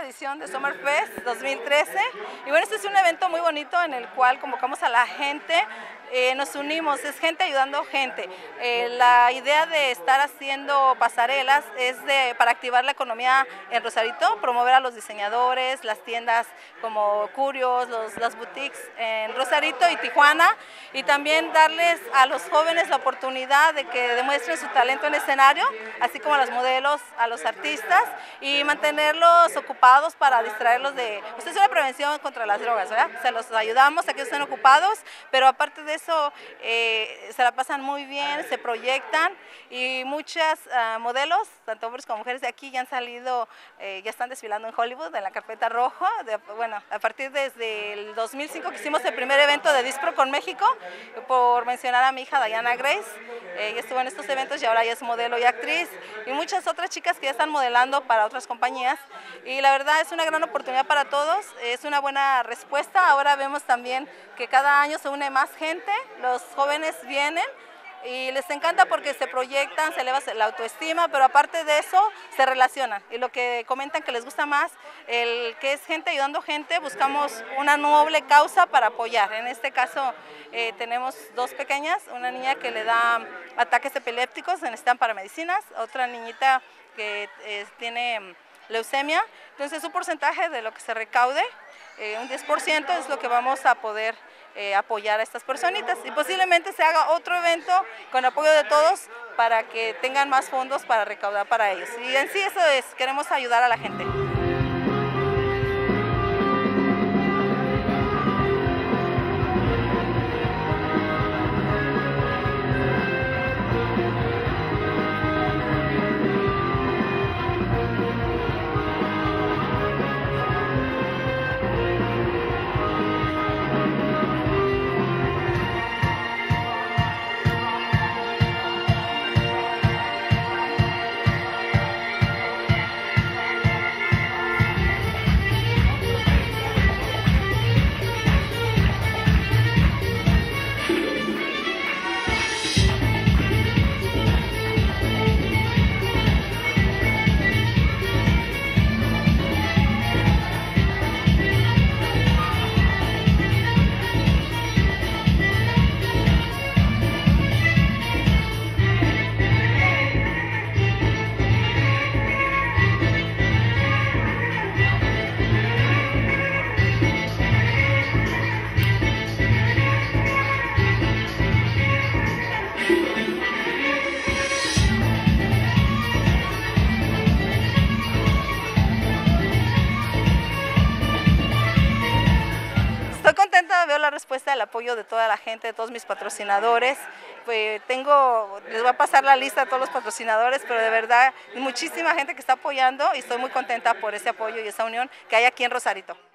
edición de Summerfest 2013 y bueno, este es un evento muy bonito en el cual convocamos a la gente, nos unimos, es gente ayudando gente. La idea de estar haciendo pasarelas es para activar la economía en Rosarito, promover a los diseñadores, las tiendas como Curios, las boutiques en Rosarito y Tijuana, y también darles a los jóvenes la oportunidad de que demuestren su talento en escenario, así como a los modelos, a los artistas, y mantenerlos ocupados para distraerlos de... Esto es una prevención contra las drogas, ¿verdad? Se los ayudamos a que estén ocupados, pero aparte de eso se la pasan muy bien, se proyectan, y muchas modelos, tanto hombres como mujeres de aquí, ya han salido, ya están desfilando en Hollywood, en la carpeta roja. Bueno, a partir desde el 2005 que hicimos el primer evento de Dispro con México, por mencionar a mi hija Diana Grace, ella estuvo en estos eventos y ahora ya es modelo y actriz, y muchas otras chicas que ya están modelando para otras compañías, y la verdad es una gran oportunidad para todos, es una buena respuesta. Ahora vemos también que cada año se une más gente, los jóvenes vienen y les encanta porque se proyectan, se eleva la autoestima, pero aparte de eso se relacionan, y lo que comentan que les gusta más, el que es gente ayudando gente, buscamos una noble causa para apoyar. En este caso tenemos dos pequeñas, una niña que le da ataques epilépticos, necesitan para medicinas, otra niñita que tiene leucemia, entonces un porcentaje de lo que se recaude, un 10% es lo que vamos a poder apoyar a estas personitas, y posiblemente se haga otro evento con apoyo de todos para que tengan más fondos para recaudar para ellos, y en sí eso es, queremos ayudar a la gente. Estoy contenta, veo la respuesta, el apoyo de toda la gente, de todos mis patrocinadores. Les voy a pasar la lista de todos los patrocinadores, pero de verdad muchísima gente que está apoyando, y estoy muy contenta por ese apoyo y esa unión que hay aquí en Rosarito.